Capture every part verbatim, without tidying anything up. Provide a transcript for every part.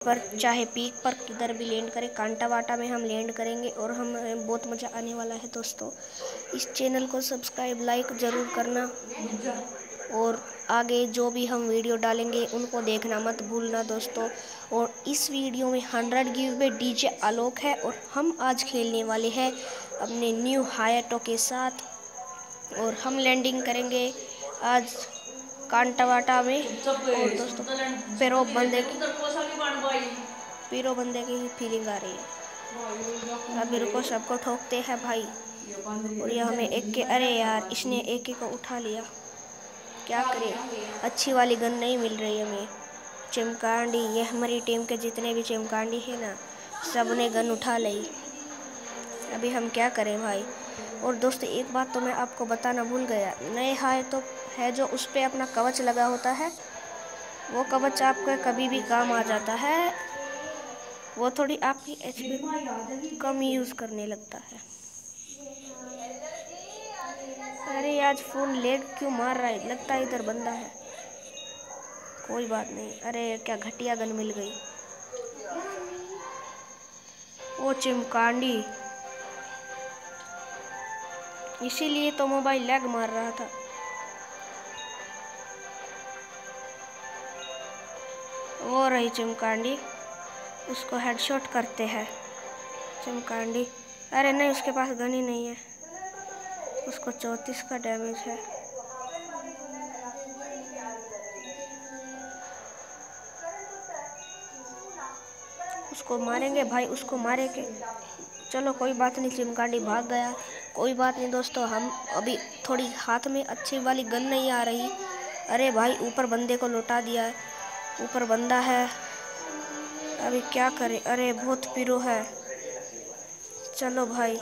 पर चाहे पीक पर किधर भी लैंड करें, कांटा वाटा में हम लैंड करेंगे और हम बहुत मज़ा आने वाला है दोस्तों। इस चैनल को सब्सक्राइब लाइक ज़रूर करना और आगे जो भी हम वीडियो डालेंगे उनको देखना मत भूलना दोस्तों। और इस वीडियो में हंड्रेड गिव में डीजे आलोक है और हम आज खेलने वाले हैं अपने न्यू हायाटो के साथ और हम लैंडिंग करेंगे आज कांटा वाटा में। और दोस्तों पेरो बंदे की पीरो बंदे की ही फीलिंग आ रही है। अभी रुको सबको ठोकते हैं भाई। और ये हमें एक के, अरे यार इसने एक एक को उठा लिया, क्या करें, अच्छी वाली गन नहीं मिल रही हमें। चिमकांडी, ये हमारी टीम के जितने भी चिमकांडी है ना, सब ने गन उठा ली। अभी हम क्या करें भाई। और दोस्तों एक बात तो मैं आपको बताना भूल गया, नए हाय तो है जो उस पर अपना कवच लगा होता है, वो कवच आपका कभी भी काम आ जाता है। वो थोड़ी आपकी एचपी कम यूज़ करने लगता है। अरे आज फोन लेग क्यों मार रहा है, लगता है इधर बंदा है। कोई बात नहीं। अरे क्या घटिया गन मिल गई। ओ चिमकांडी, इसीलिए तो मोबाइल लैग मार रहा था। वो रही चिमकांडी, उसको हेडशॉट करते हैं। चिमकांडी, अरे नहीं उसके पास गन ही नहीं है, उसको चौंतीस का डैमेज है। उसको मारेंगे भाई, उसको मारेंगे। चलो कोई बात नहीं, चिमकांडी भाग गया। कोई बात नहीं दोस्तों, हम अभी थोड़ी हाथ में अच्छी वाली गन नहीं आ रही। अरे भाई ऊपर बंदे को लौटा दिया है, ऊपर बंदा है, अभी क्या करें। अरे बहुत पीरो है। चलो भाई,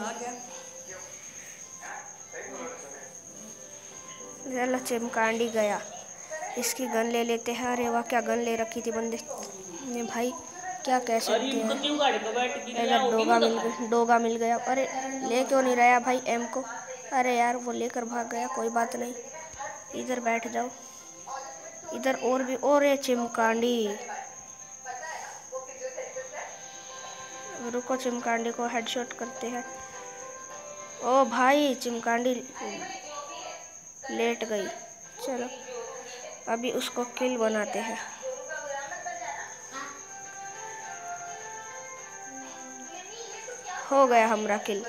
चलो चिमकांडी गया, इसकी गन ले लेते हैं। अरे वाह क्या गन ले रखी थी बंदे ने भाई, क्या कह सकते हैं। अगर डोगा मिल गया, डोगा मिल गया। अरे ले क्यों नहीं रहा भाई एम को। अरे यार वो लेकर भाग गया, कोई बात नहीं, इधर बैठ जाओ। इधर और भी, और ये चिमकांडी, रुको चिमकांडी को हेडशॉट करते हैं। ओ भाई चिमकांडी लेट गई। चलो अभी उसको किल बनाते हैं। हो गया हमारा किल।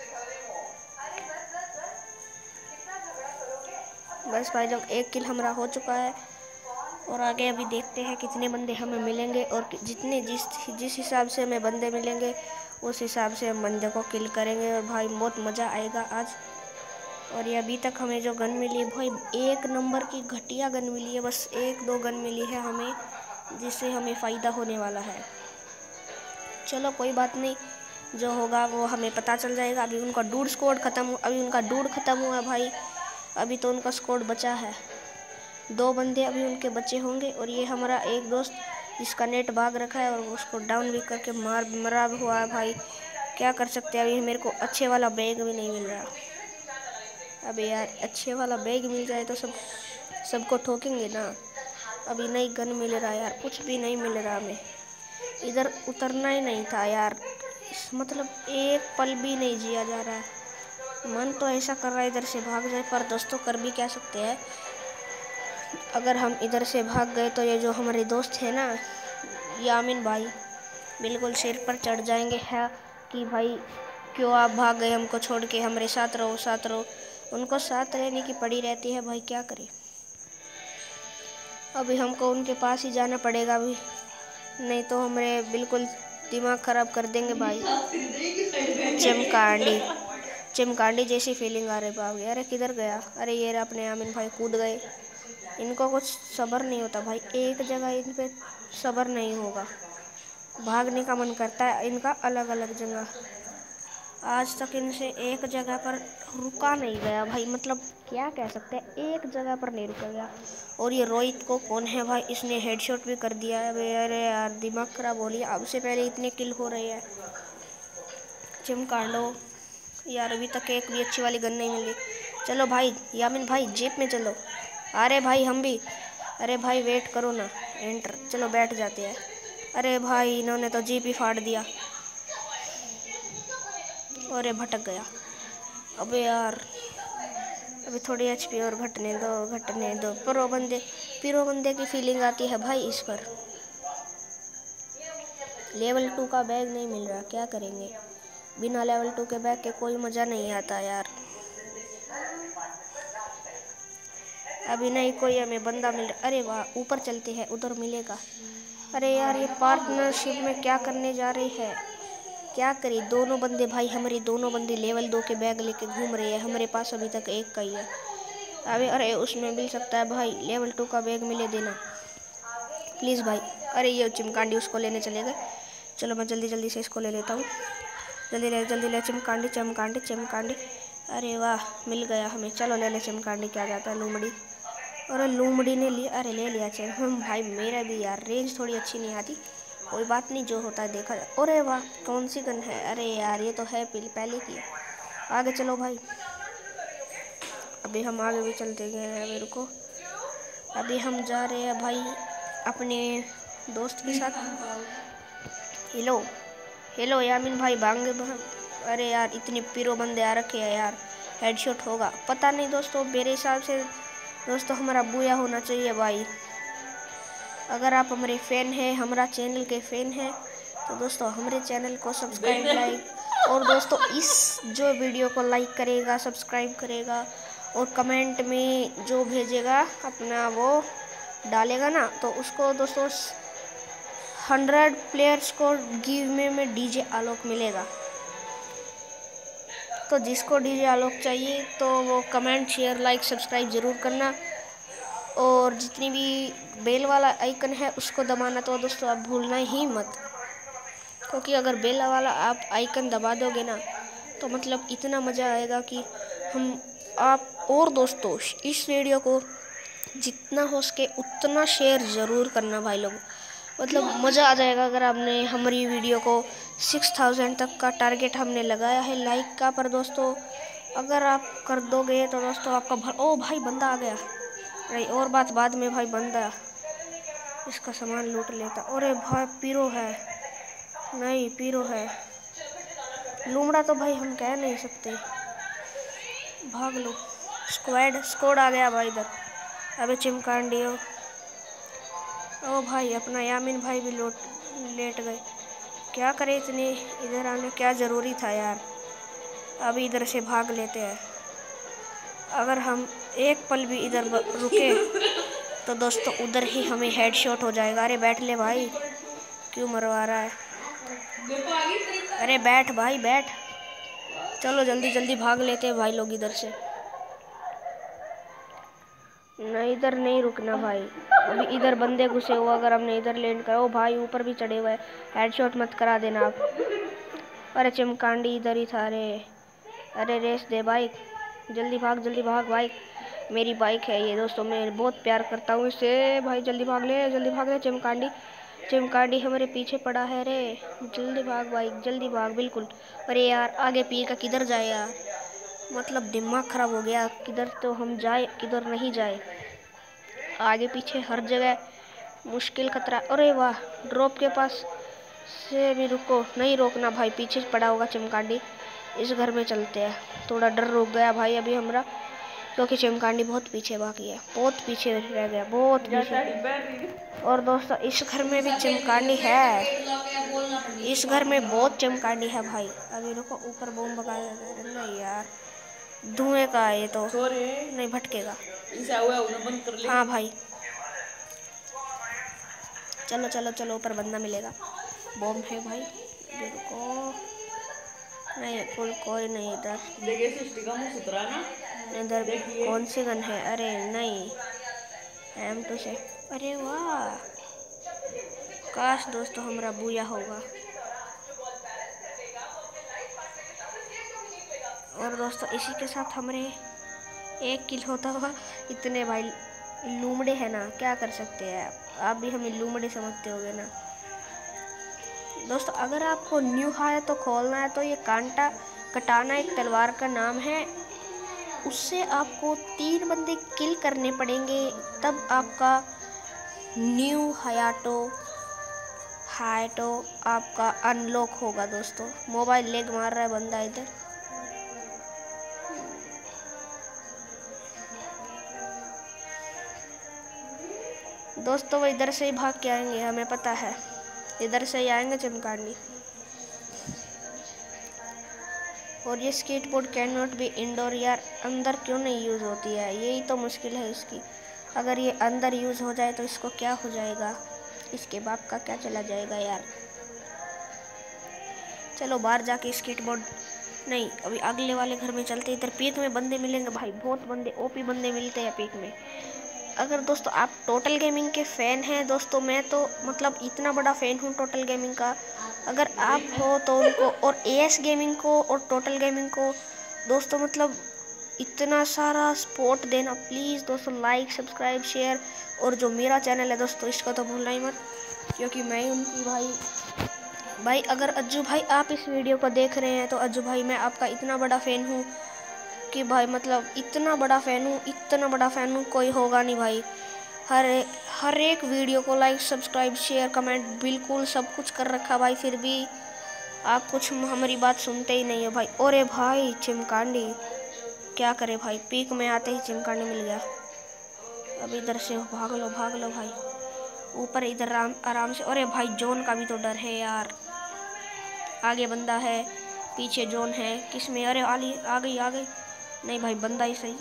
बस भाई लोग एक किल हमारा हो चुका है और आगे अभी देखते हैं कितने बंदे हमें मिलेंगे और जितने जिस जिस हिसाब से हमें बंदे मिलेंगे उस हिसाब से हम बंदे को किल करेंगे और भाई बहुत मज़ा आएगा आज। और ये अभी तक हमें जो गन मिली है भाई एक नंबर की घटिया गन मिली है, बस एक दो गन मिली है हमें जिससे हमें फ़ायदा होने वाला है। चलो कोई बात नहीं, जो होगा वो हमें पता चल जाएगा। अभी उनका डूड स्क्वाड ख़त्म, अभी उनका डूड ख़त्म हुआ भाई, अभी तो उनका स्क्वाड बचा है, दो बंदे अभी उनके बचे होंगे। और ये हमारा एक दोस्त जिसका नेट भाग रखा है और उसको डाउन भी करके मार मरा हुआ है भाई, क्या कर सकते हैं। अभी मेरे को अच्छे वाला बैग भी नहीं मिल रहा। अबे यार अच्छे वाला बैग मिल जाए तो सब सबको ठोकेंगे ना। अभी नई गन मिल रहा है यार, कुछ भी नहीं मिल रहा हमें। इधर उतरना ही नहीं था यार, मतलब एक पल भी नहीं जिया जा रहा है। मन तो ऐसा कर रहा है इधर से भाग जाए, पर दोस्तों कर भी क्या सकते हैं। अगर हम इधर से भाग गए तो ये जो हमारे दोस्त है ना यामिन भाई, बिल्कुल सिर पर चढ़ जाएंगे है कि भाई क्यों आप भाग गए हमको छोड़ के, हमारे साथ रहो साथ रहो। उनको साथ रहने की पड़ी रहती है भाई, क्या करें। अभी हमको उनके पास ही जाना पड़ेगा अभी, नहीं तो हमारे बिल्कुल दिमाग ख़राब कर देंगे भाई। चिमकांडी, चिमकांडी जैसी फीलिंग आ रही भाग। अरे किधर गया, अरे ये अपने यामिन भाई कूद गए। इनको कुछ सब्र नहीं होता भाई, एक जगह इन पे सब्र नहीं होगा, भागने का मन करता है इनका अलग अलग जगह। आज तक इनसे एक जगह पर रुका नहीं गया भाई, मतलब क्या कह सकते हैं, एक जगह पर नहीं रुका गया। और ये रोहित को कौन है भाई, इसने हेडशॉट भी कर दिया है। अरे यार दिमाग खराब हो लिया, अब से पहले इतने किल हो रहे हैं। चिमकांडो यार अभी तक एक भी अच्छी वाली गन नहीं मिली। चलो भाई यामिन भाई जीप में चलो। अरे भाई हम भी, अरे भाई वेट करो ना, एंटर, चलो बैठ जाते हैं। अरे भाई इन्होंने तो जीप ही फाड़ दिया। और ये भटक गया। अबे यार अभी थोड़ी एचपी और घटने दो घटने दो। प्रो बंदे प्रो बंदे की फीलिंग आती है भाई इस पर। लेवल टू का बैग नहीं मिल रहा, क्या करेंगे। बिना लेवल टू के बैग के कोई मज़ा नहीं आता यार। अभी नहीं कोई हमें बंदा मिल रहा। अरे वाह ऊपर चलते हैं, उधर मिलेगा। अरे यार ये पार्टनरशिप में क्या करने जा रही है, क्या करे। दोनों बंदे भाई हमारे दोनों बंदे लेवल दो के बैग लेके घूम रहे हैं। हमारे पास अभी तक एक का ही है। अबे अरे उसमें मिल सकता है भाई, लेवल टू का बैग मिले देना प्लीज़ भाई। अरे ये चिमकांडी उसको लेने चले गए। चलो मैं जल्दी जल्दी से इसको ले लेता हूँ। जल्दी ले जल्दी ले चिमकांडी चिमकांडी चिमकांडी। अरे वाह मिल गया हमें। चलो ले ले चिमकांडी, क्या जाता है लूमड़ी। अरे लूमड़ी ने लिया, अरे ले लिया चल। हम भाई मेरा भी यार रेंज थोड़ी अच्छी नहीं आती, कोई बात नहीं जो होता है देखा जाए। अरे वाह कौन सी गन है, अरे यार ये तो है पहले की। आगे चलो भाई, अभी हम आगे भी चलते गए हैं। मेरे को अभी हम जा रहे हैं भाई अपने दोस्त के साथ। हेलो हेलो यामिन भाई भांगे। अरे यार इतने पीरो बंदे आ रखे हैं यार, हेडशॉट होगा पता नहीं दोस्तों। मेरे हिसाब से दोस्तों हमारा बूया होना चाहिए भाई। अगर आप हमारे फ़ैन हैं, हमारा चैनल के फ़ैन हैं, तो दोस्तों हमारे चैनल को सब्सक्राइब लाइक और दोस्तों इस जो वीडियो को लाइक करेगा सब्सक्राइब करेगा और कमेंट में जो भेजेगा अपना वो डालेगा ना, तो उसको दोस्तों हंड्रेड प्लेयर्स को गिव में में डीजे आलोक मिलेगा। तो जिसको डीजे आलोक चाहिए तो वो कमेंट शेयर लाइक सब्सक्राइब ज़रूर करना। और जितनी भी बेल वाला आइकन है उसको दबाना तो दोस्तों आप भूलना ही मत, क्योंकि अगर बेल वाला आप आइकन दबा दोगे ना तो मतलब इतना मज़ा आएगा कि हम आप और दोस्तों इस वीडियो को जितना हो सके उतना शेयर ज़रूर करना भाई लोग। मतलब मज़ा आ जाएगा अगर आपने हमारी वीडियो को सिक्स थाउजेंड तक का टारगेट हमने लगाया है लाइक का, पर दोस्तों अगर आप कर दोगे तो दोस्तों आपका भर। ओ भाई बंदा आ गया। अरे और बात बाद में भाई, बंदा इसका सामान लूट लेता। अरे भाई पीरो है, नहीं पीरो है। लूमड़ा तो भाई हम कह नहीं सकते। भाग लो, स्क्वाड स्क्वाड आ गया भाई इधर। अबे चिमकांडी हो। ओ भाई अपना यामिन भाई भी लौट लेट गए। क्या करे इतने इधर आने, क्या ज़रूरी था यार। अभी इधर से भाग लेते हैं। अगर हम एक पल भी इधर रुके तो दोस्तों उधर ही हमें हेडशॉट हो जाएगा। अरे बैठ ले भाई, क्यों मरवा रहा है। अरे बैठ भाई बैठ। चलो जल्दी जल्दी भाग लेते हैं भाई लोग इधर से। नहीं इधर नहीं रुकना भाई, अभी इधर बंदे घुसे हुए। अगर हमने इधर लैंड करा, ओ भाई ऊपर भी चढ़े हुए, हेडशॉट मत करा देना आप। अरे चिमकांडी इधर ही था। अरे अरे रेस दे बाइक, जल्दी भाग जल्दी भाग बाइक। मेरी बाइक है ये दोस्तों, मैं बहुत प्यार करता हूँ इससे। भाई जल्दी भाग ले जल्दी भाग ले। चिमकांडी चिमकांडी हमारे पीछे पड़ा है। रे जल्दी भाग बाइक जल्दी भाग बिल्कुल। अरे यार आगे पी का किधर जाए यार, मतलब दिमाग ख़राब हो गया। किधर तो हम जाए किधर नहीं जाए, आगे पीछे हर जगह मुश्किल खतरा। अरे वाह ड्रॉप के पास से भी रुको, नहीं रोकना भाई, पीछे पड़ा होगा चिमकांडी। इस घर में चलते हैं। थोड़ा डर रुक गया भाई अभी हमारा, क्योंकि चिमकांडी बहुत पीछे भागी है, बहुत पीछे रह गया, बहुत पीछे। और दोस्तों इस घर में भी चिमकांडी है, इस घर में बहुत चिमकांडी है भाई। अभी रुको ऊपर बम लगाया। नहीं यार धुएं का है ये तो, नहीं भटकेगा। हाँ भाई चलो चलो चलो ऊपर बंदा मिलेगा। बम है भाई। अभी रुको, नहीं कोई कोई नहीं इधर। इधर कौन सी गन है, अरे नहीं एम टू से। अरे वाह काश दोस्तों हमारा बूया होगा। और दोस्तों इसी के साथ हमारे एक किल होता हुआ। इतने भाई लूमड़े हैं ना, क्या कर सकते हैं आप भी हमें लूमड़े समझते होगे ना दोस्तों। अगर आपको न्यू है तो खोलना है तो ये कांटा कटाना एक तलवार का नाम है, उससे आपको तीन बंदे किल करने पड़ेंगे, तब आपका न्यू हयाटो हाय तो आपका अनलॉक होगा दोस्तों। मोबाइल लेग मार रहा है बंदा इधर। दोस्तों वो इधर से ही भाग के आएंगे, हमें पता है इधर से ही आएंगे चिमकांडी। और ये skateboard can not be indoor, यार अंदर क्यों नहीं यूज़ होती है, यही तो मुश्किल है इसकी। अगर ये अंदर यूज़ हो जाए तो इसको क्या हो जाएगा, इसके बाप का क्या चला जाएगा यार। चलो बाहर जाके स्केटबोर्ड नहीं, अभी अगले वाले घर में चलते। इधर पीक में बंदे मिलेंगे भाई, बहुत बंदे ओपी बंदे मिलते हैं पीक में। अगर दोस्तों आप टोटल गेमिंग के फ़ैन हैं दोस्तों, मैं तो मतलब इतना बड़ा फ़ैन हूँ टोटल गेमिंग का। अगर आप हो तो उनको, और एएस गेमिंग को और टोटल गेमिंग को दोस्तों मतलब इतना सारा सपोर्ट देना प्लीज़ दोस्तों। लाइक सब्सक्राइब शेयर, और जो मेरा चैनल है दोस्तों इसको तो भूलना ही मत, क्योंकि मैं उनकी भाई भाई अगर अज्जू भाई आप इस वीडियो को देख रहे हैं तो अज्जू भाई मैं आपका इतना बड़ा फ़ैन हूँ कि भाई मतलब इतना बड़ा फ़ैन हूँ, इतना बड़ा फ़ैन हूँ कोई होगा नहीं भाई। हर हर एक वीडियो को लाइक सब्सक्राइब शेयर कमेंट बिल्कुल सब कुछ कर रखा भाई, फिर भी आप कुछ हमारी बात सुनते ही नहीं हो भाई। और भाई चिमकांडी क्या करे भाई, पीक में आते ही चिमकांडी मिल गया। अब इधर से भाग लो भाग लो भाई, ऊपर इधर आराम आराम से। अरे भाई जोन का भी तो डर है यार, आगे बंदा है पीछे जोन है, किस में, अरे आली आ गई आ गई, नहीं भाई बंदा ही सही।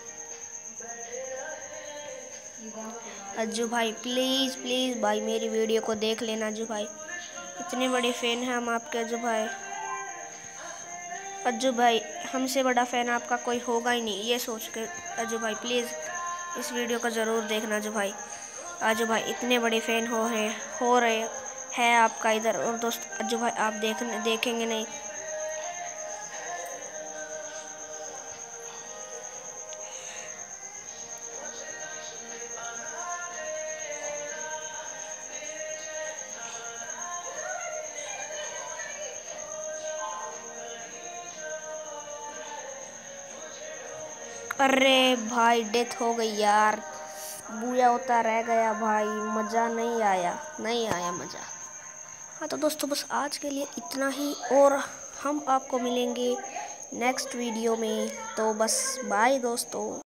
अज्जू भाई प्लीज़ प्लीज़ भाई मेरी वीडियो को देख लेना अज्जू भाई, इतने बड़े फ़ैन हैं हम आपके अज्जू भाई। अज्जू भाई हमसे बड़ा फ़ैन आपका कोई होगा ही नहीं, ये सोच के अज्जू भाई प्लीज़ इस वीडियो को ज़रूर देखना अज्जू भाई। अज्जू भाई इतने बड़े फ़ैन हो हैं हो रहे हैं आपका इधर। और दोस्त अज्जू भाई आप देख देखेंगे नहीं, अरे भाई डेथ हो गई यार, बूया होता रह गया भाई, मज़ा नहीं आया नहीं आया मज़ा। हाँ तो दोस्तों बस आज के लिए इतना ही, और हम आपको मिलेंगे नेक्स्ट वीडियो में, तो बस बाय दोस्तों।